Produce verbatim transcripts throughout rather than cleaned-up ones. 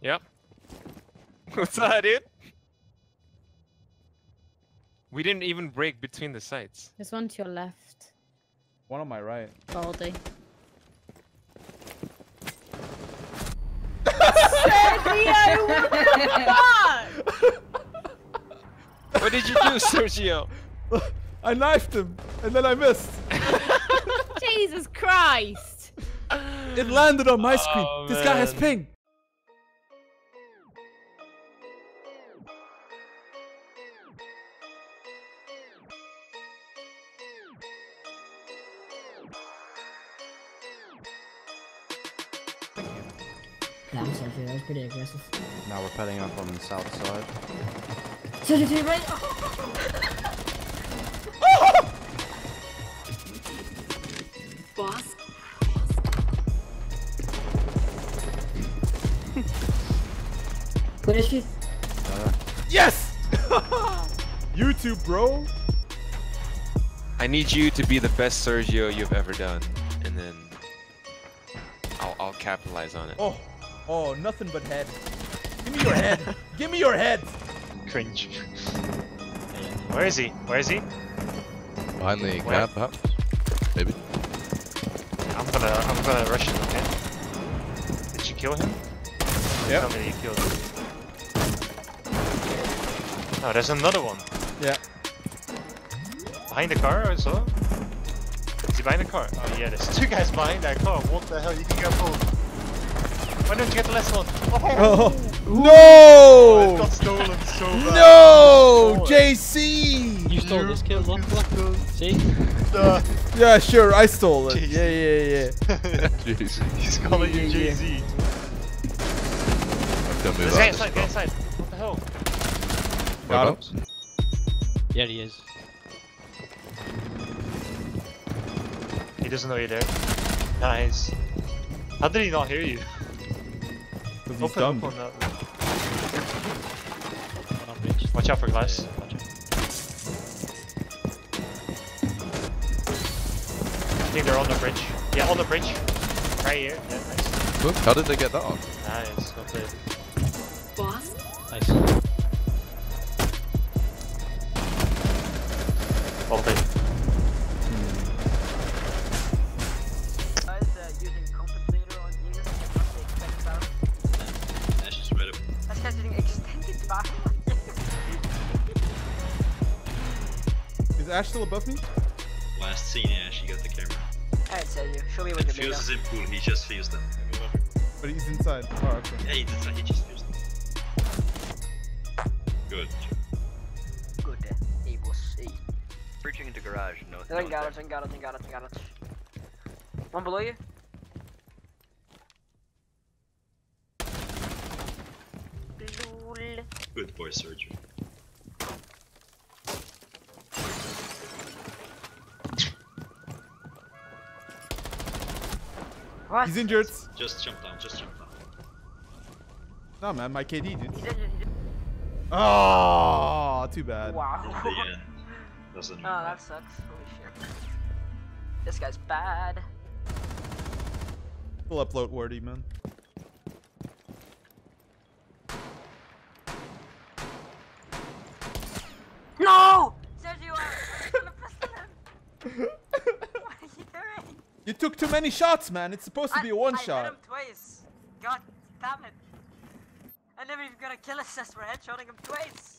Yep. What's that, dude? We didn't even break between the sites. There's one to your left. One on my right. Baldy. Sergio, what the fuck? What did you do, Sergio? I knifed him, and then I missed. Jesus Christ! It landed on my screen. Oh, this guy has man. ping. Damn, Sergio, that was pretty aggressive. Now we're pedaling up on the south side. Sergio, to your right! Oh. Boss. What is she? Uh, Yes! YouTube, bro. I need you to be the best Sergio you've ever done, and then I'll, I'll capitalize on it. Oh, oh, nothing but head. Give me your head. Give me your head. Cringe. Where is he? Where is he? Behind the Where? cab, perhaps? Maybe. I'm gonna, I'm gonna rush him. Okay. Did you kill him? Yeah. Tell me that you killed him. Oh, there's another one. Yeah. Behind the car, I saw. Is he behind the car? Oh yeah, there's two guys behind that car. What the hell? You can get both. Why don't you get the last one? Oh, Oh. Oh, it got stolen so bad. No, J C. You stole this kill, look, look. See? Uh, Yeah, sure, I stole it. Jay-Z. Yeah, yeah, yeah. Jeez. he's calling you Jay-Z. Don't move Let's get out. inside, get inside. What the hell? Got him. Yeah, he is. He doesn't know you're there. Nice. How did he not hear you? Because he's Open dumb. up on that. One on bridge. Watch out for glass. Watch out. I think they're on the bridge. Yeah, on the bridge. Right here. Yeah, nice. Look, how did they get that on? Nice. Well played. Boss. Nice. Well played. Guys uh, using compensator on units and not the extended barrel. That's just read it. That's guys using extended barrel. Is Ash still above me? Last scene, yeah, she got the camera. Alright, Sergio, show me what you're doing. Fuses in pool, he just fused them. But he's inside. Oh, okay. Yeah, he did, he just fused them. Good. Good. He was he. Breaching into garage, no. I got it, I got it, I got it, I got it. One below you. Lol. Good boy, Sergio. What? He's injured. Just jump down, just jump down. No, man, my K D, dude. He's injured, he's injured. Oh, too bad. Wow. In the end. Doesn't Oh, that sucks. Holy shit. This guy's bad. We'll upload wordy, man. No! Sergio, I'm gonna press him. What are you doing? You took too many shots, man. It's supposed to be a one I, I shot. hit him twice. God damn it. I never even got a kill assist for headshotting him twice.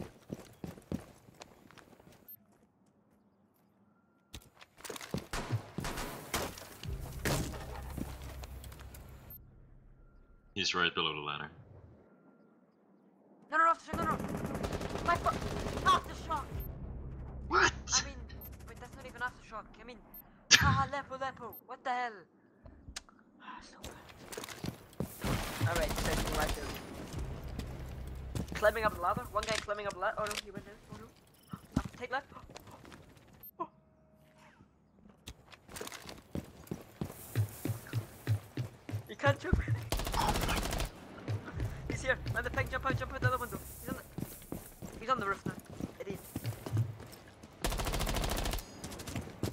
He's right below the ladder. No, no, no, aftershock, no, no. My foot. Aftershock. What? I mean, wait, that's not even aftershock. I mean, ah, Lepo, Lepo. What the hell? Ah, so bad. Alright, taking right there. Climbing up the ladder. One guy climbing up the ladder. Oh no, he went in. Oh no. Ah, take left. Oh. You can't jump. He's here. And the pig, jump out, jump out the other window. He's on the, he's on the roof now. Idiot.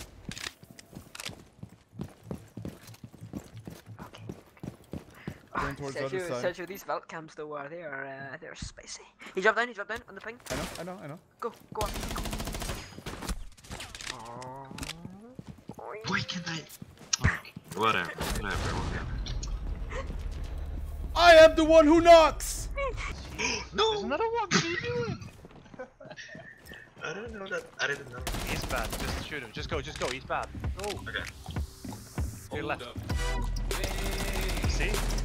Okay. Don't towards the other Sergio, side. Sergio, these Valk cams though are they are uh, they're spicy. He dropped down. He dropped down on the ping. I know, I know, I know. Go, go on. Why can't I? Whatever, whatever, whatever. I am the one who knocks! No! There's another one. What are you doing? I don't know that. I didn't know. He's bad. Just shoot him. Just go. Just go. He's bad. Go. Okay. To your left. See? He's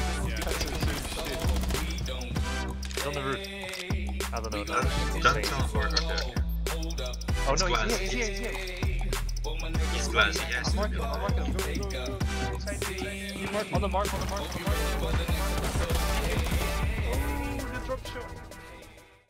on the roof. I don't know. No. That sounds work okay. Oh no, glass. he's here. He's here. He's here. He's glassy, yes. I'm marking him. I'm marking him. Go, go, go. Inside, inside. On the mark. On the mark. On the mark. On the mark. Oh, the drop shot.